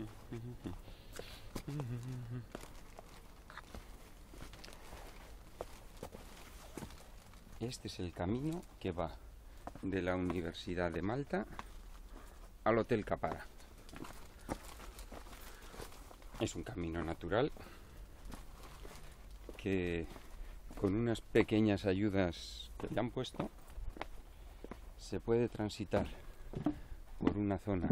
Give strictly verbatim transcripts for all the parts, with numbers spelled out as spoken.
Este es el camino que va de la Universidad de Malta al Hotel Kapara. Es un camino natural que, con unas pequeñas ayudas que le han puesto, se puede transitar por una zona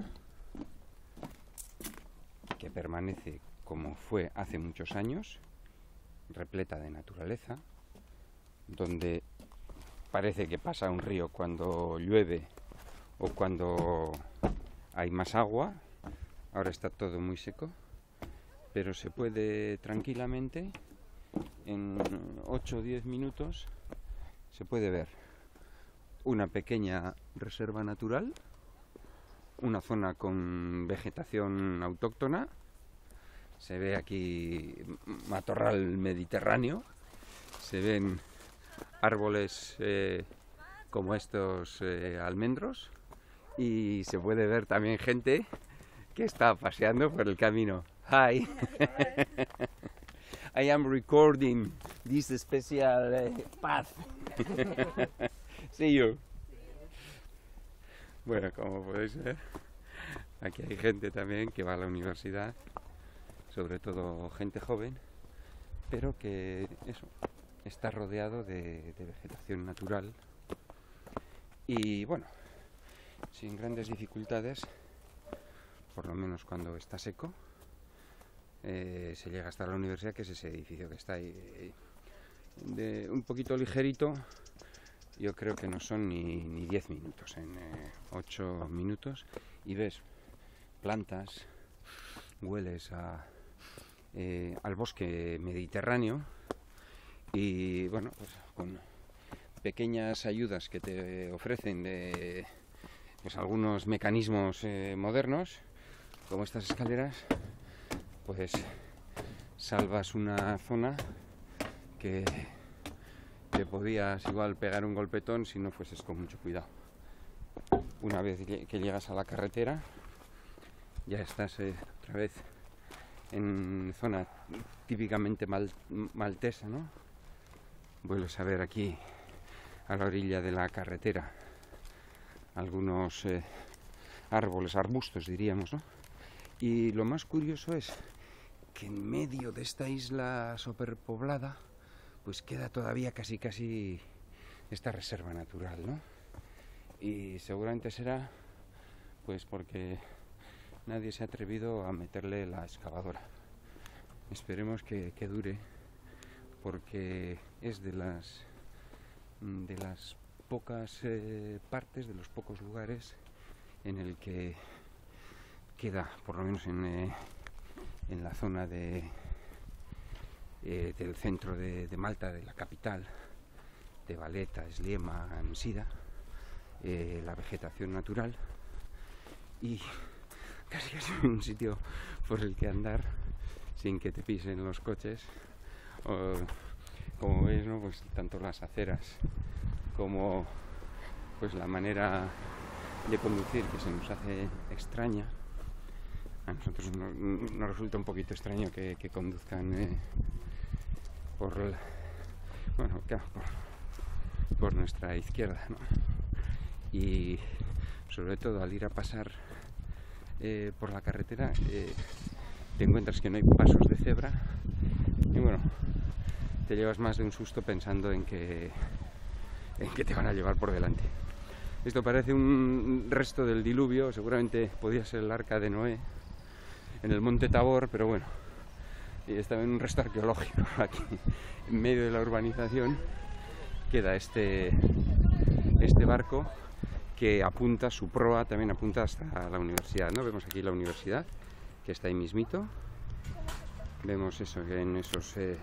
que permanece como fue hace muchos años, repleta de naturaleza, donde parece que pasa un río cuando llueve o cuando hay más agua. Ahora está todo muy seco, pero se puede tranquilamente, en ocho o diez minutos, se puede ver una pequeña reserva natural, una zona con vegetación autóctona, se ve aquí matorral mediterráneo, se ven árboles eh, como estos eh, almendros, y se puede ver también gente que está paseando por el camino. Hi, I am recording this special uh, path. See you. Bueno, como podéis ver, aquí hay gente también que va a la universidad, sobre todo gente joven, pero que eso, está rodeado de, de vegetación natural y bueno, sin grandes dificultades, por lo menos cuando está seco, eh, se llega hasta la universidad, que es ese edificio que está ahí, de, un poquito ligerito. Yo creo que no son ni, ni diez minutos, en eh, ocho minutos, y ves plantas, hueles a, eh, al bosque mediterráneo, y bueno, pues con pequeñas ayudas que te ofrecen de pues, algunos mecanismos eh, modernos, como estas escaleras, pues salvas una zona que te podías igual pegar un golpetón si no fueses con mucho cuidado. Una vez que llegas a la carretera, ya estás eh, otra vez en zona típicamente mal, maltesa, ¿no? Vuelves a ver aquí, a la orilla de la carretera, algunos eh, árboles, arbustos diríamos, ¿no? Y lo más curioso es que en medio de esta isla superpoblada pues queda todavía casi casi esta reserva natural, ¿no? Y seguramente será pues porque nadie se ha atrevido a meterle la excavadora. Esperemos que, que dure, porque es de las de las pocas eh, partes, de los pocos lugares en el que queda, por lo menos en, eh, en la zona de Eh, del centro de, de Malta, de la capital, de Valletta, Sliema, Msida, eh, la vegetación natural, y casi casi un sitio por el que andar sin que te pisen los coches. O, como veis, ¿no? Pues tanto las aceras como pues la manera de conducir, que se nos hace extraña. A nosotros nos, nos resulta un poquito extraño que, que conduzcan eh, por, bueno, claro, por, por nuestra izquierda, ¿no? Y sobre todo al ir a pasar eh, por la carretera, eh, te encuentras que no hay pasos de cebra, y bueno, te llevas más de un susto pensando en que, en que te van a llevar por delante. Esto parece un resto del diluvio, seguramente podía ser el arca de Noé en el monte Tabor, pero bueno, estaba en un resto arqueológico. Aquí en medio de la urbanización queda este este barco que apunta, su proa también apunta hasta la universidad, ¿no? Vemos aquí la universidad, que está ahí mismito. Vemos eso, que en esos eh,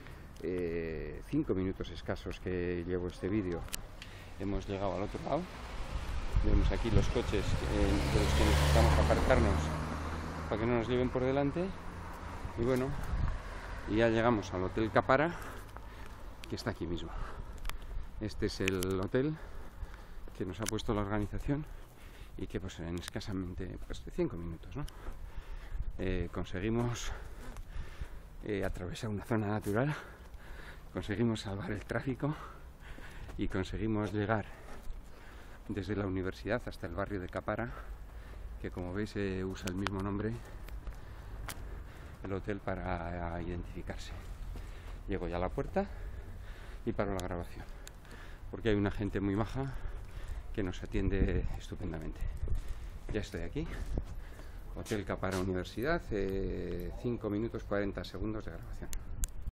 eh, cinco minutos escasos que llevo este vídeo hemos llegado al otro lado. Vemos aquí los coches eh, de los que necesitamos apartarnos para que no nos lleven por delante, y bueno, y ya llegamos al Hotel Kapara, que está aquí mismo. Este es el hotel que nos ha puesto la organización y que pues en escasamente pues, cinco minutos, ¿no? eh, conseguimos eh, atravesar una zona natural, conseguimos salvar el tráfico y conseguimos llegar desde la universidad hasta el barrio de Capara, que como veis eh, usa el mismo nombre el hotel para uh, identificarse. Llego ya a la puerta y paro la grabación, porque hay una gente muy maja que nos atiende estupendamente. Ya estoy aquí, Hotel Capara Universidad, eh, cinco minutos cuarenta segundos de grabación.